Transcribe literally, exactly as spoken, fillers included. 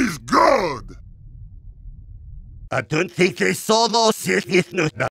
He's good! I don't think I saw those serious.